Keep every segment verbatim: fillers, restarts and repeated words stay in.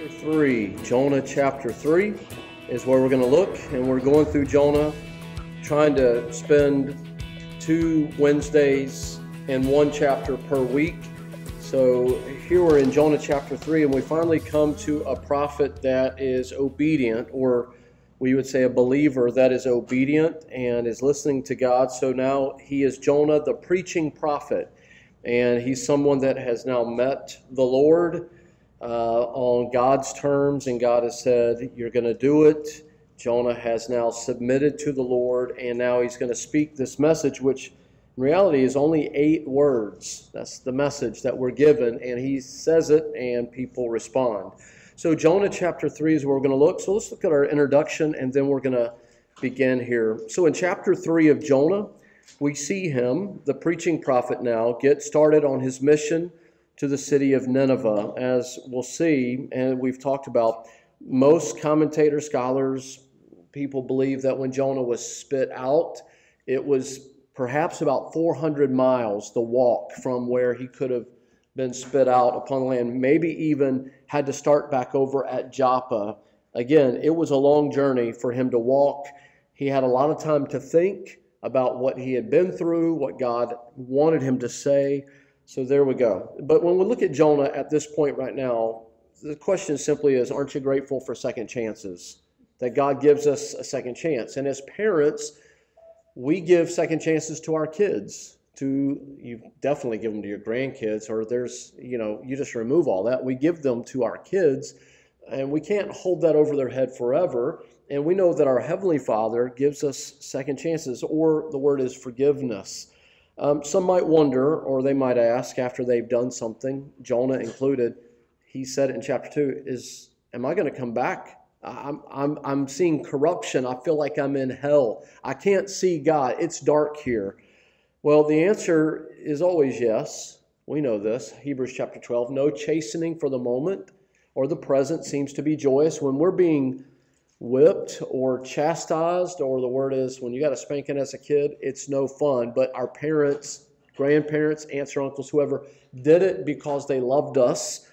Chapter three, Jonah chapter three is where we're going to look, and we're going through Jonah, trying to spend two Wednesdays in one chapter per week. So here we're in Jonah chapter three, and we finally come to a prophet that is obedient, or we would say a believer that is obedient and is listening to God. So now he is Jonah, the preaching prophet, and he's someone that has now met the Lord Uh, on God's terms, and God has said, you're going to do it. Jonah has now submitted to the Lord, and now he's going to speak this message, which in reality is only eight words. That's the message that we're given, and he says it, and people respond. So Jonah chapter three is where we're going to look. So let's look at our introduction, and then we're going to begin here. So in chapter three of Jonah, we see him, the preaching prophet now, get started on his mission to the city of Nineveh. As we'll see, and we've talked about, most commentators, scholars, people believe that when Jonah was spit out, it was perhaps about four hundred miles, the walk from where he could have been spit out upon land, maybe even had to start back over at Joppa. Again, it was a long journey for him to walk. He had a lot of time to think about what he had been through, what God wanted him to say. So there we go. But when we look at Jonah at this point right now, the question simply is, aren't you grateful for second chances? That God gives us a second chance. And as parents, we give second chances to our kids. To you definitely give them to your grandkids, or there's, you know, you just remove all that. We give them to our kids, and we can't hold that over their head forever. And we know that our Heavenly Father gives us second chances, or the word is forgiveness. Um, some might wonder, or they might ask after they've done something, Jonah included, he said it in chapter two, is, am I going to come back? I'm, I'm, I'm seeing corruption. I feel like I'm in hell. I can't see God. It's dark here. Well, the answer is always yes. We know this. Hebrews chapter twelve, no chastening for the moment or the present seems to be joyous. When we're being whipped or chastised, or the word is when you got a spanking as a kid, it's no fun. But our parents, grandparents, aunts or uncles, whoever did it because they loved us,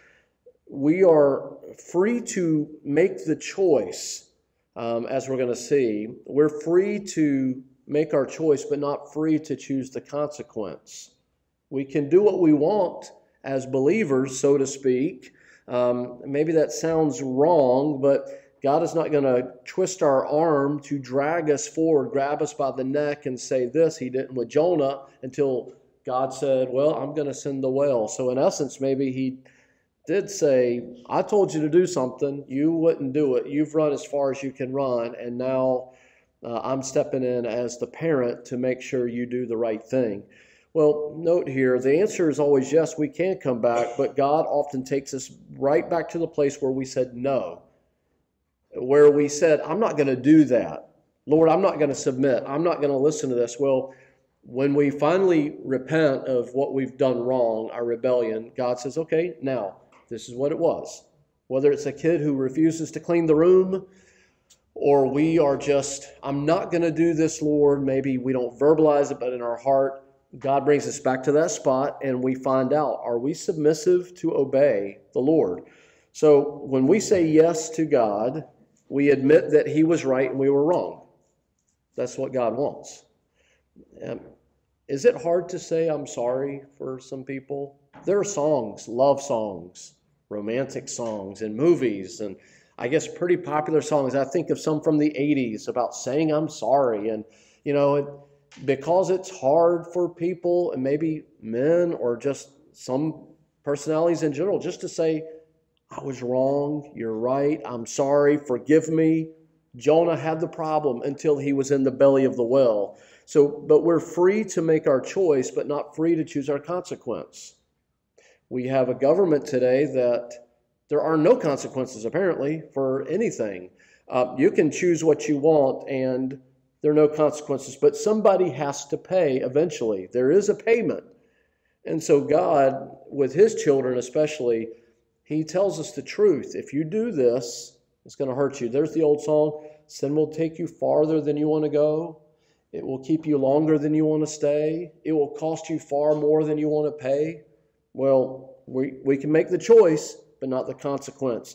we are free to make the choice, um, as we're going to see. We're free to make our choice, but not free to choose the consequence. We can do what we want as believers, so to speak. Um, maybe that sounds wrong, but God is not going to twist our arm to drag us forward, grab us by the neck and say this. He didn't with Jonah until God said, well, I'm going to send the whale. So in essence, maybe he did say, I told you to do something. You wouldn't do it. You've run as far as you can run. And now uh, I'm stepping in as the parent to make sure you do the right thing. Well, note here, the answer is always yes, we can come back. But God often takes us right back to the place where we said no. Where we said, I'm not going to do that. Lord, I'm not going to submit. I'm not going to listen to this. Well, when we finally repent of what we've done wrong, our rebellion, God says, okay, now, this is what it was. Whether it's a kid who refuses to clean the room, or we are just, I'm not going to do this, Lord. Maybe we don't verbalize it, but in our heart, God brings us back to that spot, and we find out, are we submissive to obey the Lord? So when we say yes to God, we admit that he was right and we were wrong. That's what God wants. Um, is it hard to say I'm sorry for some people? There are songs, love songs, romantic songs, and movies, and I guess pretty popular songs. I think of some from the eighties about saying I'm sorry. And, you know, it, because it's hard for people, and maybe men or just some personalities in general, just to say, I was wrong, you're right, I'm sorry, forgive me. Jonah had the problem until he was in the belly of the whale. So, but we're free to make our choice, but not free to choose our consequence. We have a government today that there are no consequences, apparently, for anything. Uh, you can choose what you want, and there are no consequences, but somebody has to pay eventually. There is a payment. And so God, with his children especially, he tells us the truth. If you do this, it's going to hurt you. There's the old song, sin will take you farther than you want to go. It will keep you longer than you want to stay. It will cost you far more than you want to pay. Well, we, we can make the choice, but not the consequence.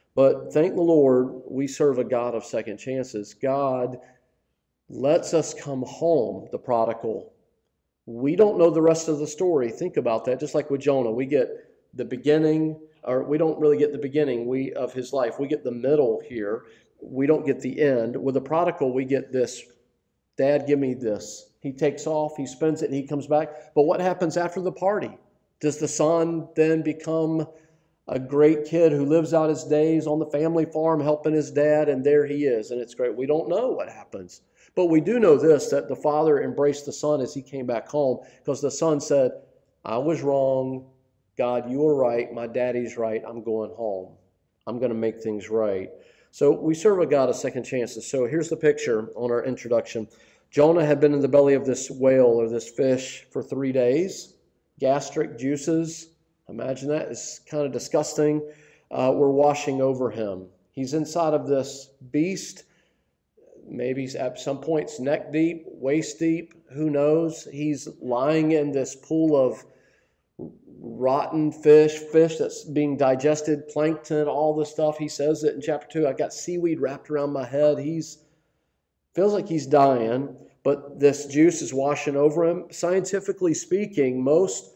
But thank the Lord, we serve a God of second chances. God lets us come home, the prodigal. We don't know the rest of the story. Think about that. Just like with Jonah, we get the beginning, or we don't really get the beginning we of his life. We get the middle here. We don't get the end. With the prodigal, we get this, Dad, give me this. He takes off, he spends it, and he comes back. But what happens after the party? Does the son then become a great kid who lives out his days on the family farm helping his dad, and there he is, and it's great? We don't know what happens. But we do know this, that the father embraced the son as he came back home, because the son said, I was wrong. God, you were right. My daddy's right. I'm going home. I'm going to make things right. So we serve a God of second chances. So here's the picture on our introduction. Jonah had been in the belly of this whale or this fish for three days. Gastric juices, imagine that, it's kind of disgusting, uh, were washing over him. He's inside of this beast. Maybe he's at some points neck deep, waist deep, who knows? He's lying in this pool of rotten fish, fish that's being digested, plankton, all this stuff. He says it in chapter two. I got seaweed wrapped around my head. He's feels like he's dying, but this juice is washing over him. Scientifically speaking, most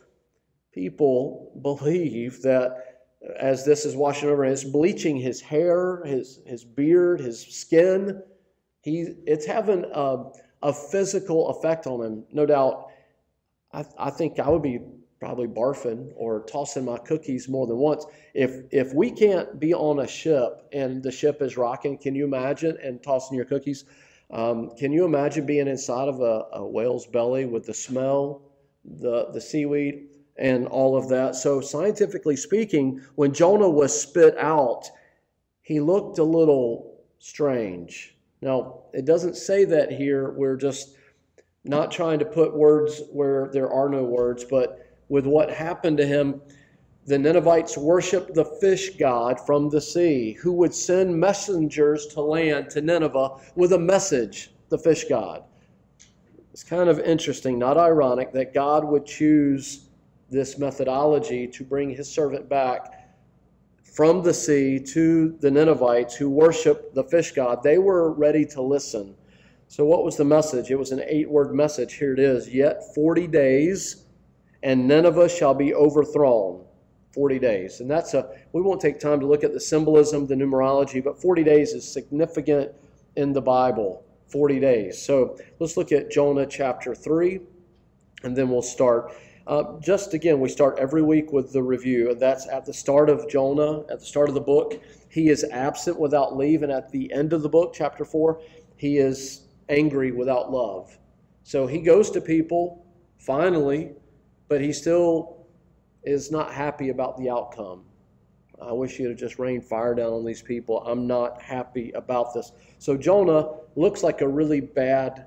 people believe that as this is washing over him, it's bleaching his hair, his, his beard, his skin. He, it's having a, a physical effect on him. No doubt, I, I think I would be probably barfing or tossing my cookies more than once. If if we can't be on a ship and the ship is rocking, can you imagine, and tossing your cookies? Um, can you imagine being inside of a, a whale's belly with the smell, the, the seaweed, and all of that? So scientifically speaking, when Jonah was spit out, he looked a little strange. Now, it doesn't say that here. We're just not trying to put words where there are no words, but with what happened to him, the Ninevites worshiped the fish god from the sea, who would send messengers to land, to Nineveh, with a message, the fish god. It's kind of interesting, not ironic, that God would choose this methodology to bring his servant back from the sea to the Ninevites who worshiped the fish god. They were ready to listen. So what was the message? It was an eight-word message. Here it is. Yet forty days, and Nineveh shall be overthrown. forty days. And that's a, we won't take time to look at the symbolism, the numerology, but forty days is significant in the Bible. forty days. So let's look at Jonah chapter three, and then we'll start. Uh, just again, we start every week with the review, and that's at the start of Jonah, at the start of the book. He is absent without leave, and at the end of the book, chapter four, he is angry without love. So he goes to people, finally, but he still is not happy about the outcome. I wish you'd have just rained fire down on these people. I'm not happy about this. So Jonah looks like a really bad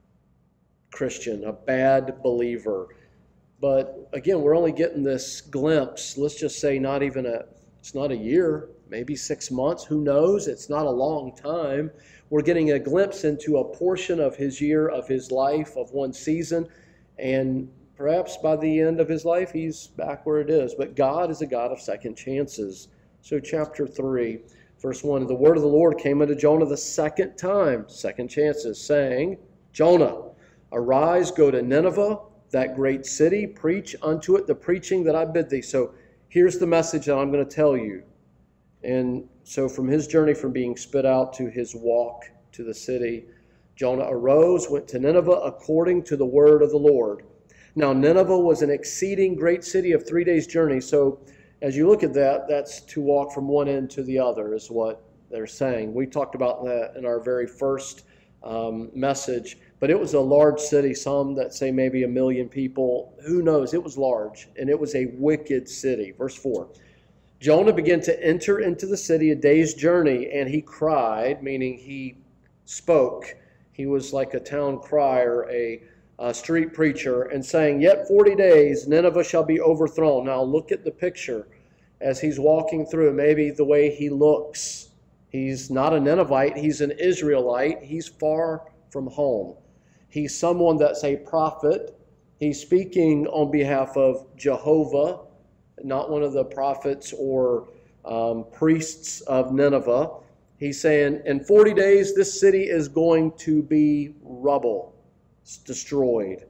Christian, a bad believer. But again, we're only getting this glimpse. Let's just say not even a, it's not a year, maybe six months. Who knows? It's not a long time. We're getting a glimpse into a portion of his year, of his life, of one season. And perhaps by the end of his life, he's back where it is. But God is a God of second chances. So chapter three, verse one, the word of the Lord came unto Jonah the second time, second chances, saying, Jonah, arise, go to Nineveh, that great city, preach unto it the preaching that I bid thee. So here's the message that I'm going to tell you. And so from his journey from being spit out to his walk to the city, Jonah arose, went to Nineveh according to the word of the Lord. Now, Nineveh was an exceeding great city of three days' journey. So as you look at that, that's to walk from one end to the other is what they're saying. We talked about that in our very first um, message. But it was a large city, some that say maybe a million people. Who knows? It was large, and it was a wicked city. Verse four, Jonah began to enter into the city a day's journey, and he cried, meaning he spoke. He was like a town crier, a A street preacher, and saying, yet forty days, Nineveh shall be overthrown. Now look at the picture as he's walking through, maybe the way he looks. He's not a Ninevite, he's an Israelite. He's far from home. He's someone that's a prophet. He's speaking on behalf of Jehovah, not one of the prophets or um, priests of Nineveh. He's saying, in forty days, this city is going to be rubble. It's destroyed.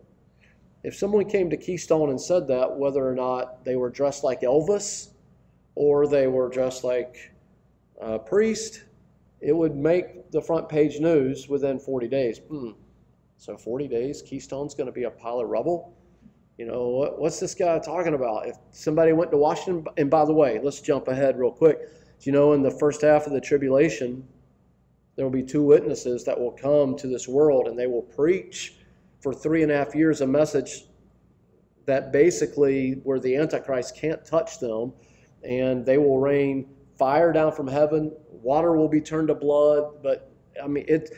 If someone came to Keystone and said that, whether or not they were dressed like Elvis or they were dressed like a priest, it would make the front page news within forty days. Hmm. So forty days, Keystone's going to be a pile of rubble? You know, what, what's this guy talking about? If somebody went to Washington, and by the way, let's jump ahead real quick. You know, in the first half of the tribulation, there will be two witnesses that will come to this world, and they will preach for three and a half years a message that basically where the Antichrist can't touch them, and they will rain fire down from heaven, water will be turned to blood. But I mean, it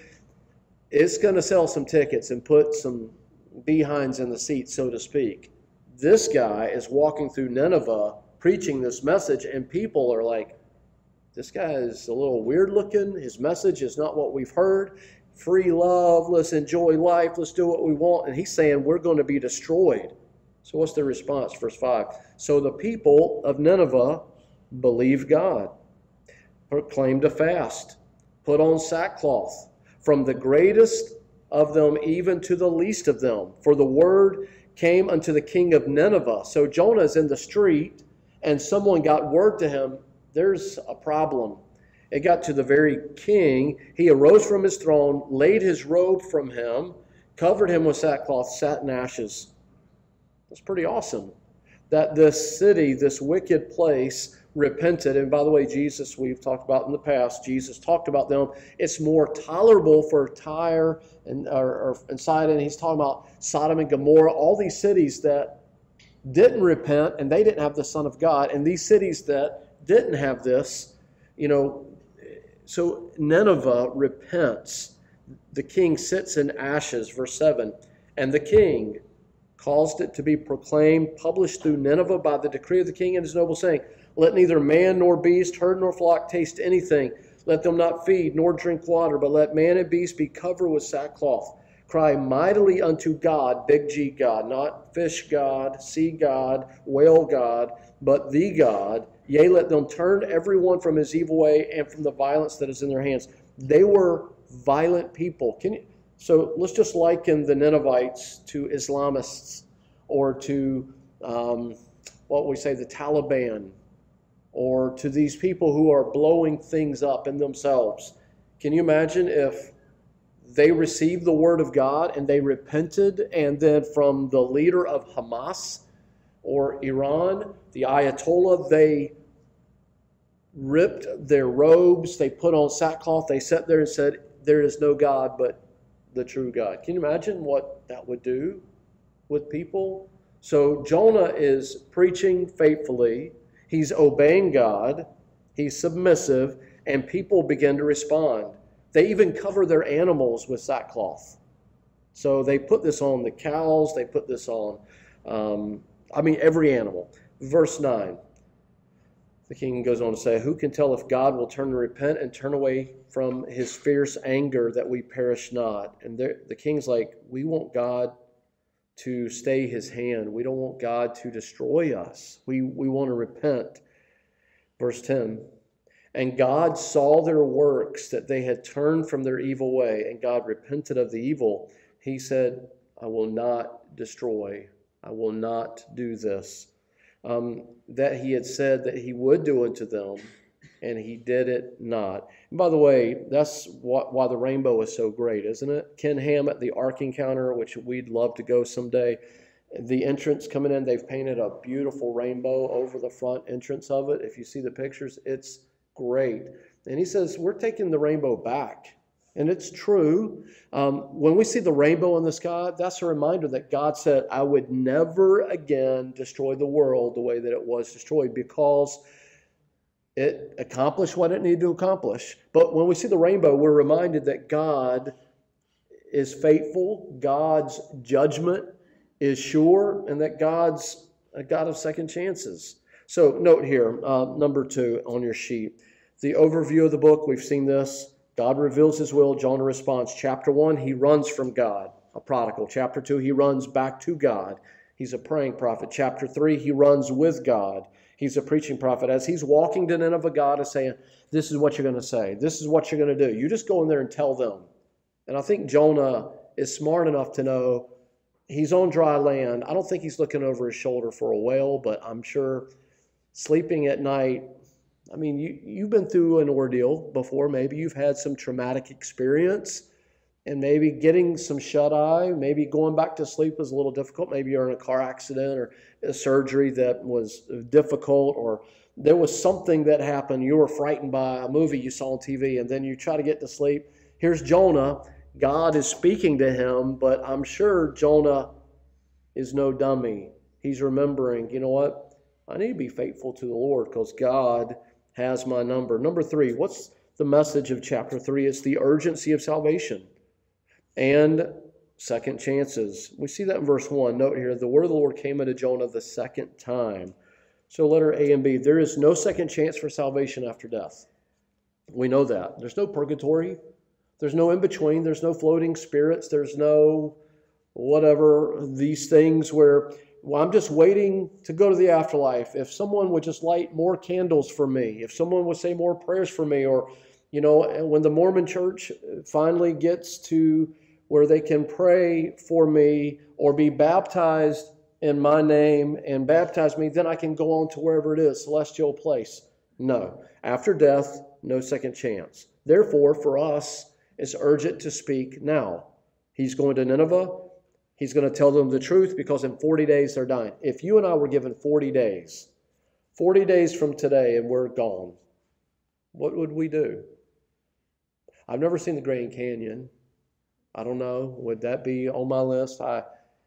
it's going to sell some tickets and put some behinds in the seat, so to speak. This guy is walking through Nineveh preaching this message, and people are like, this guy is a little weird looking. His message is not what we've heard. Free love, let's enjoy life, let's do what we want. And he's saying we're going to be destroyed. So what's the response? Verse five. So the people of Nineveh believed God, proclaimed a fast, put on sackcloth, from the greatest of them even to the least of them. For the word came unto the king of Nineveh. So Jonah's in the street, and someone got word to him, there's a problem. It got to the very king. He arose from his throne, laid his robe from him, covered him with sackcloth, sat in ashes. That's pretty awesome. That this city, this wicked place, repented. And by the way, Jesus, we've talked about in the past, Jesus talked about them. It's more tolerable for Tyre and, or, or, and Sidon. He's talking about Sodom and Gomorrah, all these cities that didn't repent and they didn't have the Son of God. And these cities that didn't have this, you know, so Nineveh repents. The king sits in ashes, verse seven. And the king caused it to be proclaimed, published through Nineveh by the decree of the king and his nobles, saying, let neither man nor beast, herd nor flock taste anything. Let them not feed nor drink water, but let man and beast be covered with sackcloth. Cry mightily unto God, big G God, not fish God, sea God, whale God, but the God. Yea, let them turn every one from his evil way and from the violence that is in their hands. They were violent people. Can you, so let's just liken the Ninevites to Islamists or to, um, what we say, the Taliban, or to these people who are blowing things up in themselves. Can you imagine if they received the word of God and they repented, and then from the leader of Hamas or Iran, the Ayatollah, they ripped their robes, they put on sackcloth, they sat there and said, there is no God but the true God. Can you imagine what that would do with people? So Jonah is preaching faithfully, he's obeying God, he's submissive, and people begin to respond. They even cover their animals with sackcloth. So they put this on the cows, they put this on, um, I mean, every animal. Verse nine. The king goes on to say, who can tell if God will turn and repent and turn away from his fierce anger that we perish not? And the king's like, we want God to stay his hand. We don't want God to destroy us. We, we want to repent. Verse ten, and God saw their works, that they had turned from their evil way, and God repented of the evil. He said, I will not destroy. I will not do this. Um, that he had said that he would do unto them, and he did it not. And by the way, that's what, why the rainbow is so great, isn't it? Ken Ham at the Ark Encounter, which we'd love to go someday. The entrance coming in, they've painted a beautiful rainbow over the front entrance of it. If you see the pictures, it's great. And he says, we're taking the rainbow back. And it's true. Um, when we see the rainbow in the sky, that's a reminder that God said, I would never again destroy the world the way that it was destroyed, because it accomplished what it needed to accomplish. But when we see the rainbow, we're reminded that God is faithful, God's judgment is sure, and that God's a God of second chances. So note here, uh, number two on your sheet, the overview of the book. We've seen this. God reveals his will. Jonah responds. Chapter one, he runs from God, a prodigal. Chapter two, he runs back to God. He's a praying prophet. Chapter three, he runs with God. He's a preaching prophet. As he's walking to Nineveh, God is saying, this is what you're going to say. This is what you're going to do. You just go in there and tell them. And I think Jonah is smart enough to know he's on dry land. I don't think he's looking over his shoulder for a whale, but I'm sure sleeping at night, I mean, you, you've been through an ordeal before. Maybe you've had some traumatic experience. And maybe getting some shut-eye, maybe going back to sleep was a little difficult. Maybe you're in a car accident or a surgery that was difficult, or there was something that happened. You were frightened by a movie you saw on T V, and then you try to get to sleep. Here's Jonah. God is speaking to him, but I'm sure Jonah is no dummy. He's remembering, you know what? I need to be faithful to the Lord because God has my number. Number three, what's the message of chapter three? It's the urgency of salvation and second chances. We see that in verse one. Note here, the word of the Lord came unto Jonah the second time. So letter A and B, there is no second chance for salvation after death. We know that. There's no purgatory. There's no in-between. There's no floating spirits. There's no whatever, these things where, well, I'm just waiting to go to the afterlife. If someone would just light more candles for me, if someone would say more prayers for me, or, you know, when the Mormon church finally gets to where they can pray for me or be baptized in my name and baptize me, then I can go on to wherever it is, celestial place. No. After death, no second chance. Therefore, for us, it's urgent to speak now. He's going to Nineveh. He's going to tell them the truth because in forty days they're dying. If you and I were given forty days, forty days from today and we're gone, what would we do? I've never seen the Grand Canyon. I don't know. Would that be on my list? I,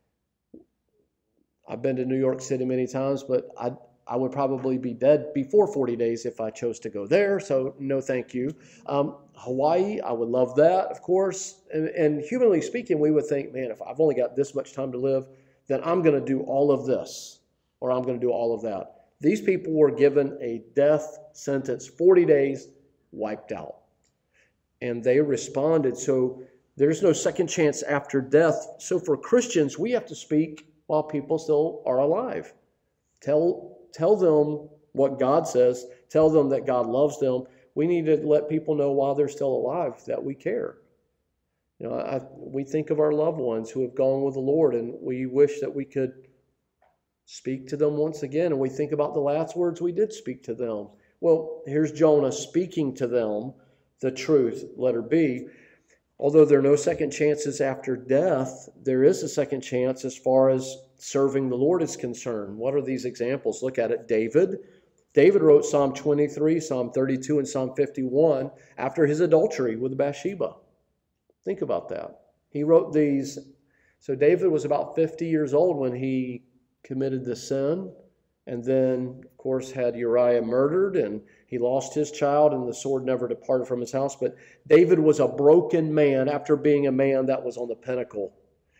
I've been to New York City many times, but I, I would probably be dead before forty days if I chose to go there, so no thank you. Um, Hawaii, I would love that, of course. And, and humanly speaking, we would think, man, if I've only got this much time to live, then I'm going to do all of this, or I'm going to do all of that. These people were given a death sentence, forty days, wiped out. And they responded, so there's no second chance after death. So for Christians, we have to speak while people still are alive. Tell, tell them what God says. Tell them that God loves them. We need to let people know while they're still alive that we care. You know, I, we think of our loved ones who have gone with the Lord, and we wish that we could speak to them once again. And we think about the last words we did speak to them. Well, here's Jonah speaking to them the truth. Letter B. Although there are no second chances after death, there is a second chance as far as serving the Lord is concerned. What are these examples? Look at it. David. David wrote Psalm twenty-three, Psalm thirty-two, and Psalm fifty-one after his adultery with Bathsheba. Think about that. He wrote these. So David was about fifty years old when he committed the sin, and then, of course, had Uriah murdered, and he lost his child, and the sword never departed from his house. But David was a broken man after being a man that was on the pinnacle.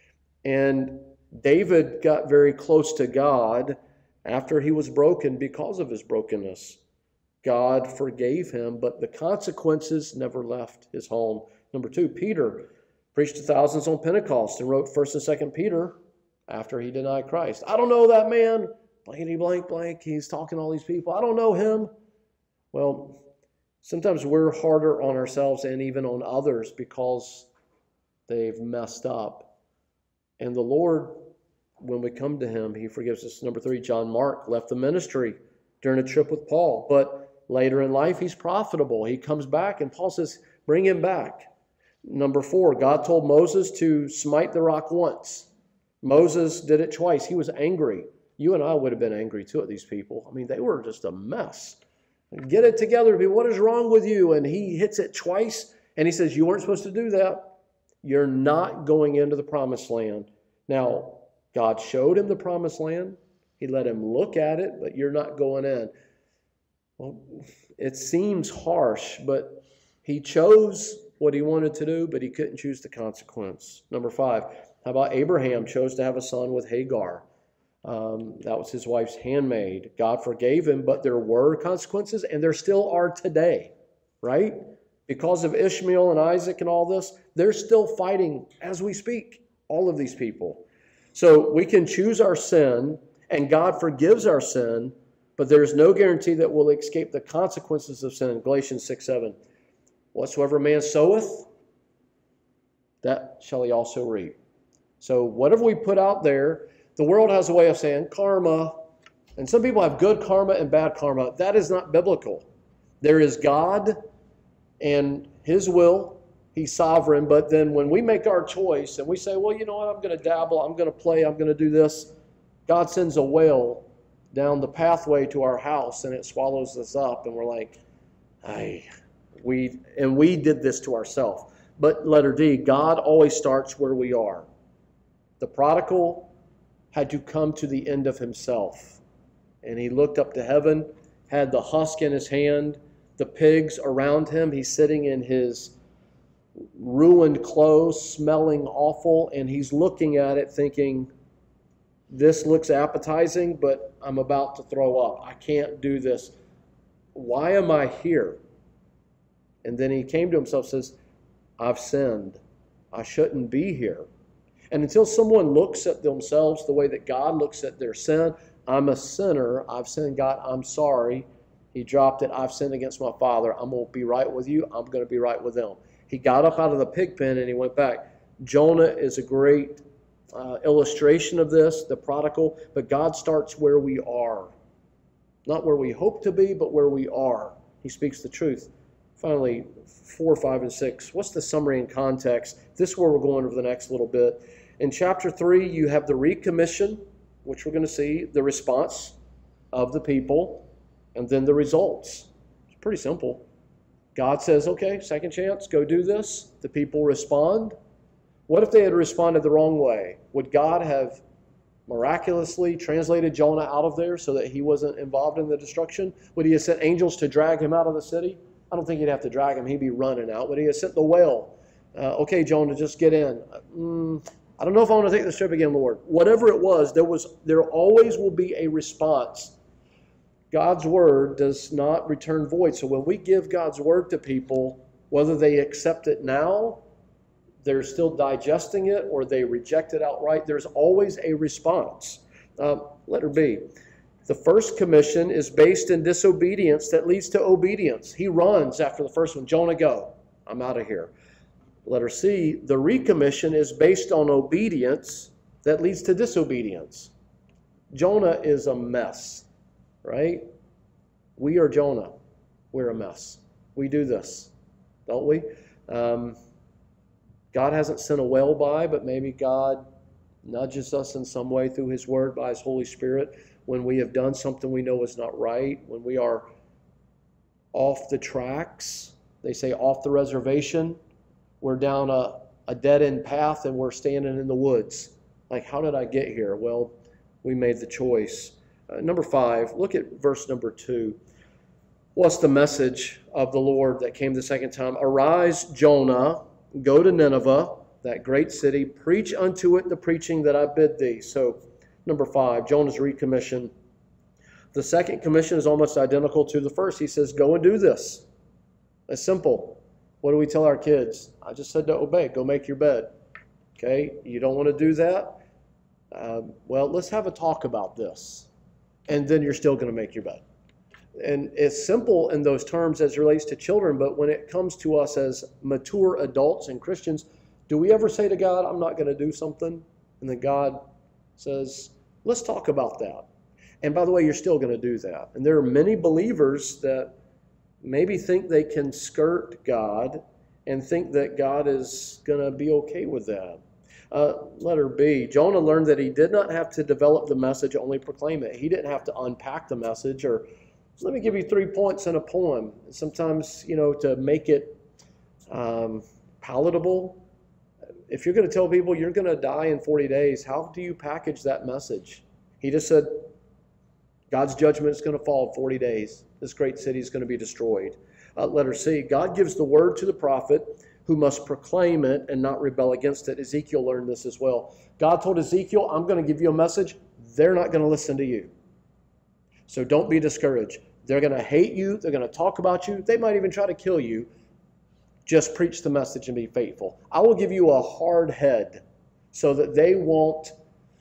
And David got very close to God after he was broken because of his brokenness. God forgave him, but the consequences never left his home. Number two, Peter preached to thousands on Pentecost and wrote First and Second Peter after he denied Christ. I don't know that man. Blankety blank blank. He's talking to all these people. I don't know him. Well, sometimes we're harder on ourselves and even on others because they've messed up. And the Lord, when we come to him, he forgives us. Number three, John Mark left the ministry during a trip with Paul. But later in life, he's profitable. He comes back and Paul says, bring him back. Number four, God told Moses to smite the rock once. Moses did it twice. He was angry. You and I would have been angry too at these people. I mean, they were just a mess. Get it together. What is wrong with you? And he hits it twice. And he says, you weren't supposed to do that. You're not going into the promised land. Now, God showed him the promised land. He let him look at it, but you're not going in. Well, it seems harsh, but he chose what he wanted to do, but he couldn't choose the consequence. Number five, how about Abraham chose to have a son with Hagar? Um, that was his wife's handmaid. God forgave him, but there were consequences, and there still are today, right? Because of Ishmael and Isaac and all this, they're still fighting as we speak, all of these people. So we can choose our sin, and God forgives our sin, but there is no guarantee that we'll escape the consequences of sin. Galatians six seven. Whatsoever man soweth, that shall he also reap. So whatever we put out there, the world has a way of saying karma, and some people have good karma and bad karma. That is not biblical. There is God and His will. He's sovereign, but then when we make our choice and we say, well, you know what, I'm going to dabble, I'm going to play, I'm going to do this, God sends a whale down the pathway to our house and it swallows us up, and we're like, hey, we, and we did this to ourselves. But letter D, God always starts where we are. The prodigal had to come to the end of himself, and he looked up to heaven, had the husk in his hand, the pigs around him, he's sitting in his ruined clothes, smelling awful, and he's looking at it thinking, this looks appetizing, but I'm about to throw up. I can't do this. Why am I here? And then he came to himself and says, I've sinned. I shouldn't be here. And until someone looks at themselves the way that God looks at their sin, I'm a sinner. I've sinned. God, I'm sorry. He dropped it. I've sinned against my Father. I'm going to be right with you. I'm going to be right with them. He got up out of the pig pen and he went back. Jonah is a great uh, illustration of this, the prodigal. But God starts where we are. Not where we hope to be, but where we are. He speaks the truth. Finally, four, five, and six. What's the summary and context? This is where we're going over the next little bit. In chapter three, you have the recommission, which we're going to see, the response of the people, and then the results. It's pretty simple. God says, okay, second chance, go do this. The people respond. What if they had responded the wrong way? Would God have miraculously translated Jonah out of there so that he wasn't involved in the destruction? Would he have sent angels to drag him out of the city? I don't think he'd have to drag him. He'd be running out. Would he have sent the whale? Uh, okay, Jonah, just get in. Mm, I don't know if I want to take this trip again, Lord. Whatever it was, there was, there always will be a response. God's word does not return void. So when we give God's word to people, whether they accept it now, they're still digesting it, or they reject it outright, there's always a response. Uh, letter B. The first commission is based in disobedience that leads to obedience. He runs after the first one. Jonah, go. I'm out of here. Letter C. The recommission is based on obedience that leads to disobedience. Jonah is a mess, right? We are Jonah. We're a mess. We do this, don't we? Um, God hasn't sent a whale by, but maybe God nudges us in some way through His Word by His Holy Spirit when we have done something we know is not right, when we are off the tracks, they say off the reservation, we're down a, a dead-end path and we're standing in the woods. Like, how did I get here? Well, we made the choice. Uh, number five, look at verse number two. What's the message of the Lord that came the second time? Arise, Jonah, go to Nineveh, that great city, preach unto it the preaching that I bid thee. So, number five, Jonah's recommission. The second commission is almost identical to the first. He says, go and do this. It's simple. What do we tell our kids? I just said to obey. Go make your bed. Okay, you don't want to do that? Uh, well, let's have a talk about this. And then you're still going to make your bed. And it's simple in those terms as it relates to children, but when it comes to us as mature adults and Christians, do we ever say to God, I'm not going to do something? And then God says, let's talk about that. And by the way, you're still going to do that. And there are many believers that maybe think they can skirt God and think that God is going to be okay with that. Uh, letter B, Jonah learned that he did not have to develop the message, only proclaim it. He didn't have to unpack the message or, let me give you three points in a poem. Sometimes, you know, to make it um, palatable. If you're going to tell people you're going to die in forty days, how do you package that message? He just said, God's judgment is going to fall in forty days. This great city is going to be destroyed. Uh, letter C, God gives the word to the prophet who must proclaim it and not rebel against it. Ezekiel learned this as well. God told Ezekiel, I'm going to give you a message. They're not going to listen to you. So don't be discouraged. They're going to hate you. They're going to talk about you. They might even try to kill you. Just preach the message and be faithful. I will give you a hard head so that they won't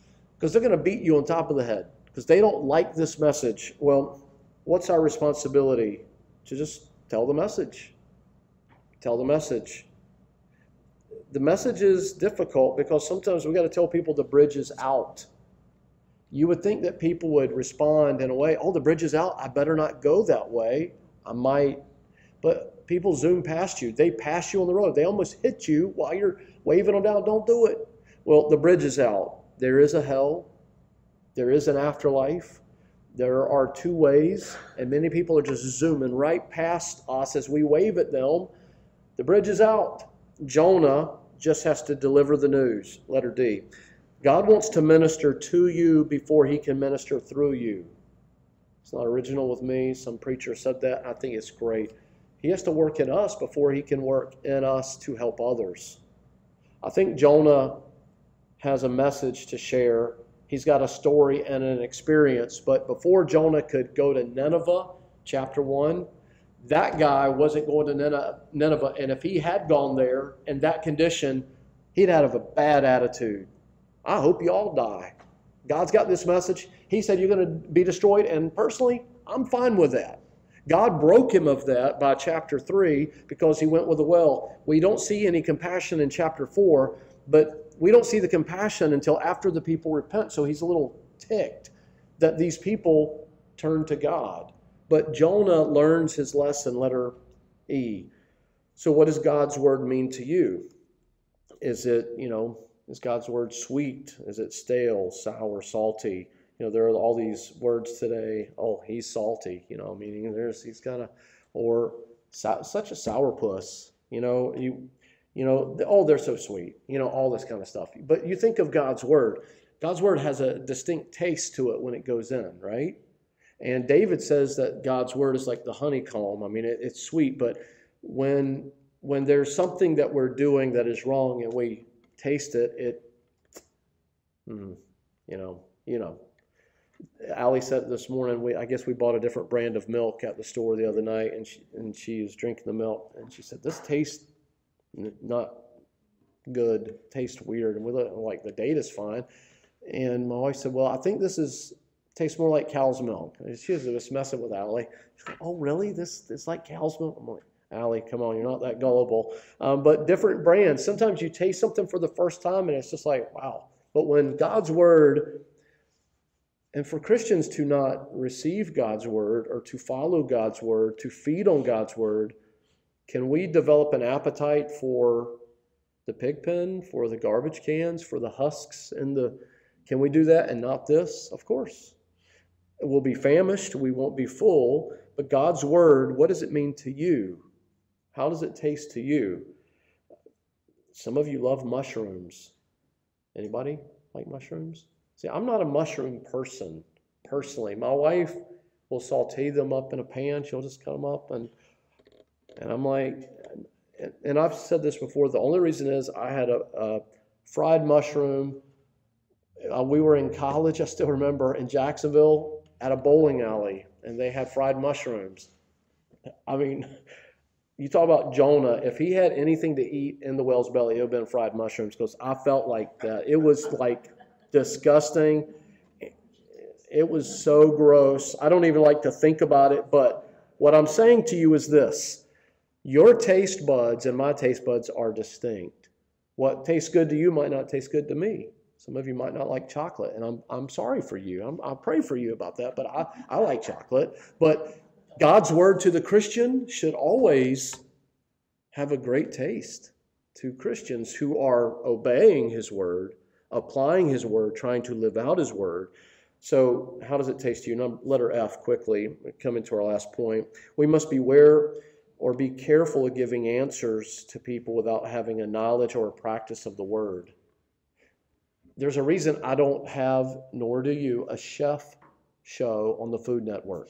because they're going to beat you on top of the head because they don't like this message. Well, what's our responsibility? To just tell the message. Tell the message. The message is difficult because sometimes we've got to tell people the bridge is out. You would think that people would respond in a way, oh, the bridge is out, I better not go that way. I might, but people zoom past you. They pass you on the road. They almost hit you while you're waving them down. Don't do it. Well, the bridge is out. There is a hell. There is an afterlife. There are two ways, and many people are just zooming right past us as we wave at them. The bridge is out. Jonah just has to deliver the news. Letter D. God wants to minister to you before he can minister through you. It's not original with me. Some preacher said that. I think it's great. He has to work in us before he can work in us to help others. I think Jonah has a message to share. He's got a story and an experience. But before Jonah could go to Nineveh, chapter one, that guy wasn't going to Nineveh. And if he had gone there in that condition, he'd have a bad attitude. I hope you all die. God's got this message. He said you're going to be destroyed. And personally, I'm fine with that. God broke him of that by chapter three because he went with the well. We don't see any compassion in chapter four, but we don't see the compassion until after the people repent. So he's a little ticked that these people turn to God. But Jonah learns his lesson, letter E. So what does God's word mean to you? Is it, you know, is God's word sweet? Is it stale, sour, salty? You know, there are all these words today. Oh, he's salty, you know, meaning there's, he's got a, or so, such a sourpuss, you know, you, you know, oh, they're so sweet, you know, all this kind of stuff. But you think of God's word. God's word has a distinct taste to it when it goes in, right? And David says that God's word is like the honeycomb. I mean, it, it's sweet, but when when there's something that we're doing that is wrong and we taste it, it, mm, you know, you know. Allie said this morning, we I guess we bought a different brand of milk at the store the other night, and she and she was drinking the milk, and she said, "This tastes not good, tastes weird." And we look like the data's fine, and my wife said, "Well, I think this is tastes more like cow's milk." And she was just messing with Allie. She's like, "Oh, really? This it's like cow's milk?" I'm like, "Allie, come on, you're not that gullible." Um, but different brands. Sometimes you taste something for the first time, and it's just like, wow. But when God's word, and for Christians to not receive God's word or to follow God's word, to feed on God's word, can we develop an appetite for the pig pen, for the garbage cans, for the husks and the, can we do that and not this? Of course. We'll be famished, we won't be full, but God's word, what does it mean to you? How does it taste to you? Some of you love mushrooms. Anybody like mushrooms? See, I'm not a mushroom person, personally. My wife will saute them up in a pan. She'll just cut them up. And and I'm like, and, and I've said this before, the only reason is I had a, a fried mushroom. Uh, we were in college, I still remember, in Jacksonville at a bowling alley, and they had fried mushrooms. I mean, you talk about Jonah. If he had anything to eat in the whale's belly, it would have been fried mushrooms, because I felt like that. It was like disgusting. It was so gross. I don't even like to think about it, but what I'm saying to you is this. Your taste buds and my taste buds are distinct. What tastes good to you might not taste good to me. Some of you might not like chocolate, and I'm I'm sorry for you. I'm, I pray for you about that, but I, I like chocolate. But God's word to the Christian should always have a great taste to Christians who are obeying his word, applying his word, trying to live out his word. So how does it taste to you? Number, letter F, quickly, coming to our last point. We must beware or be careful of giving answers to people without having a knowledge or a practice of the word. There's a reason I don't have, nor do you, a chef show on the Food Network.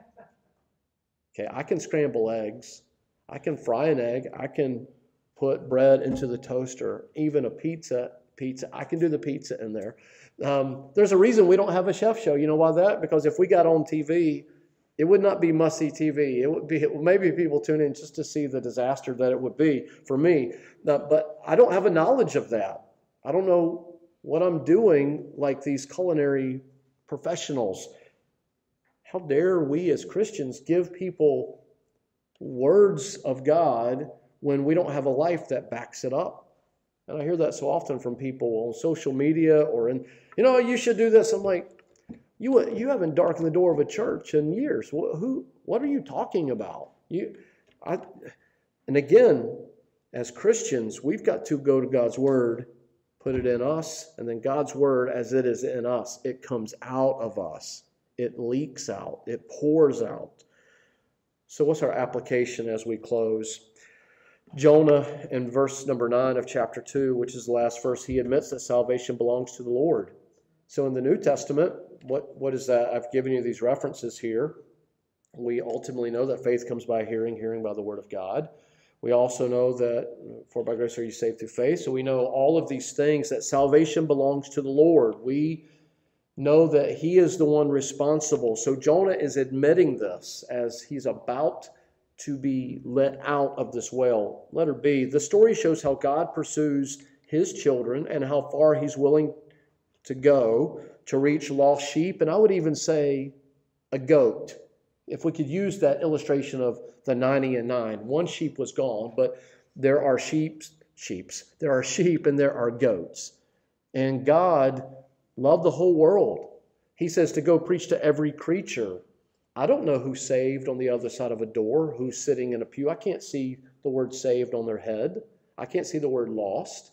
Okay, I can scramble eggs. I can fry an egg. I can put bread into the toaster, even a pizza. Pizza. I can do the pizza in there. Um, there's a reason we don't have a chef show. You know why that? Because if we got on T V, it would not be must-see T V. It would be, maybe people tune in just to see the disaster that it would be for me. Now, but I don't have a knowledge of that. I don't know what I'm doing like these culinary professionals. How dare we as Christians give people words of God when we don't have a life that backs it up? And I hear that so often from people on social media or in, you know, you should do this. I'm like, you you haven't darkened the door of a church in years. Who? What are you talking about? You, I, and again, as Christians, we've got to go to God's Word, put it in us, and then God's Word, as it is in us, it comes out of us. It leaks out. It pours out. So what's our application as we close? Jonah, in verse number nine of chapter two, which is the last verse, he admits that salvation belongs to the Lord. So in the New Testament, what, what is that? I've given you these references here. We ultimately know that faith comes by hearing, hearing by the Word of God. We also know that, for by grace are you saved through faith. So we know all of these things, that salvation belongs to the Lord. We know that He is the one responsible. So Jonah is admitting this as he's about to be let out of this whale. Letter B, the story shows how God pursues His children and how far He's willing to go to reach lost sheep, and I would even say a goat. If we could use that illustration of the ninety and nine, one sheep was gone, but there are sheep, sheeps, there are sheep and there are goats. And God loved the whole world. He says to go preach to every creature. I don't know who's saved on the other side of a door, who's sitting in a pew. I can't see the word saved on their head. I can't see the word lost.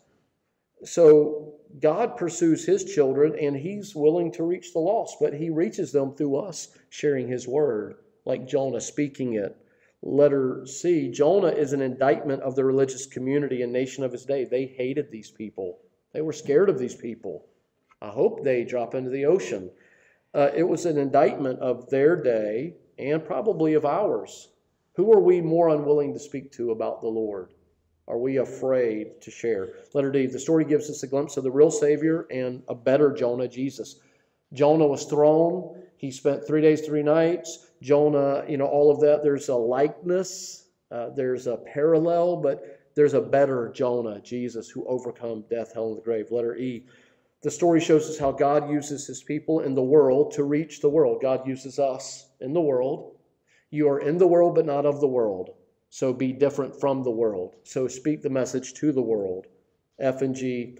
So God pursues His children, and He's willing to reach the lost, but He reaches them through us sharing His word, like Jonah speaking it. Letter C, Jonah is an indictment of the religious community and nation of his day. They hated these people. They were scared of these people. I hope they drop into the ocean. Uh, it was an indictment of their day and probably of ours. Who are we more unwilling to speak to about the Lord? Are we afraid to share? Letter D, the story gives us a glimpse of the real Savior and a better Jonah, Jesus. Jonah was thrown. He spent three days, three nights. Jonah, you know, all of that. There's a likeness. Uh, there's a parallel, but there's a better Jonah, Jesus, who overcome death, hell, and the grave. Letter E, the story shows us how God uses His people in the world to reach the world. God uses us in the world. You are in the world, but not of the world. So be different from the world. So speak the message to the world. F and G,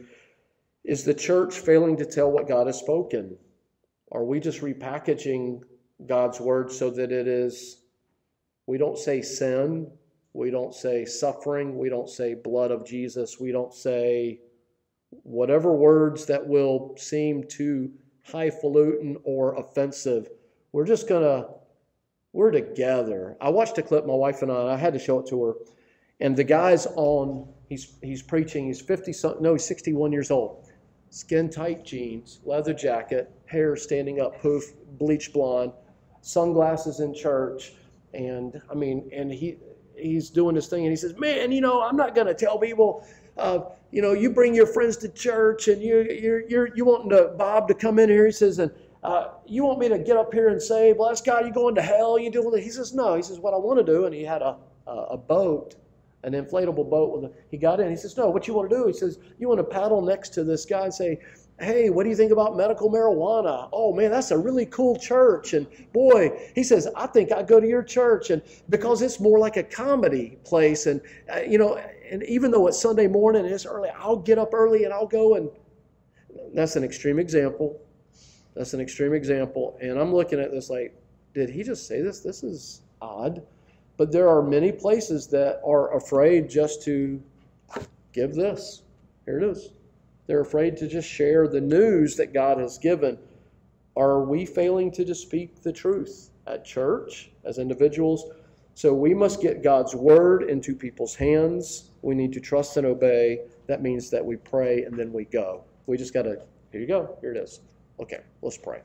is the church failing to tell what God has spoken? Are we just repackaging God's word so that it is, we don't say sin, we don't say suffering, we don't say blood of Jesus, we don't say whatever words that will seem too highfalutin or offensive. We're just going to, we're together. I watched a clip, my wife and I, I had to show it to her, and the guy's on, he's he's preaching, he's fifty something, no, he's sixty-one years old. Skin tight jeans, leather jacket, hair standing up, poof, bleach blonde, sunglasses in church, and I mean, and he he's doing this thing, and he says, "Man, you know, I'm not going to tell people, uh, you know, you bring your friends to church, and you you're you're you want to, Bob to come in here." He says, "And uh, you want me to get up here and say, bless God, you going to hell? You doing that?" He says, "No." He says, "What I want to do," and he had a a, a boat. An inflatable boat with a, he got in. He says, "No, what you want to do?" He says, "You want to paddle next to this guy and say, 'Hey, what do you think about medical marijuana? Oh man, that's a really cool church.' And boy," he says, "I think I'd go to your church, and because it's more like a comedy place, and uh, you know, and even though it's Sunday morning and it's early, I'll get up early and I'll go." And that's an extreme example. That's an extreme example. And I'm looking at this like, did he just say this? This is odd. But there are many places that are afraid just to give this. Here it is. They're afraid to just share the news that God has given. Are we failing to just speak the truth at church, as individuals? So we must get God's word into people's hands. We need to trust and obey. That means that we pray and then we go. We just got to, here you go. Here it is. Okay, let's pray.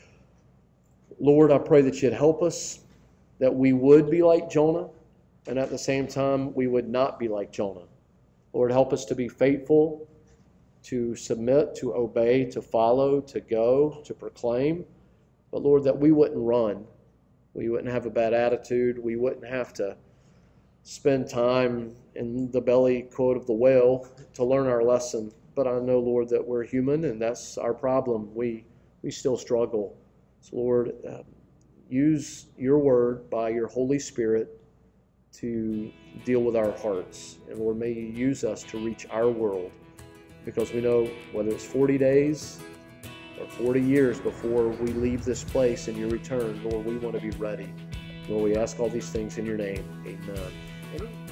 Lord, I pray that you'd help us, that we would be like Jonah, and at the same time, we would not be like Jonah. Lord, help us to be faithful, to submit, to obey, to follow, to go, to proclaim. But Lord, that we wouldn't run. We wouldn't have a bad attitude. We wouldn't have to spend time in the belly, quote, of the whale to learn our lesson. but I know, Lord, that we're human, and that's our problem. We we still struggle. So, Lord, uh, use your word by your Holy Spirit to deal with our hearts. And Lord, may you use us to reach our world, because we know whether it's forty days or forty years before we leave this place and you return, Lord, we want to be ready. Lord, we ask all these things in your name. Amen.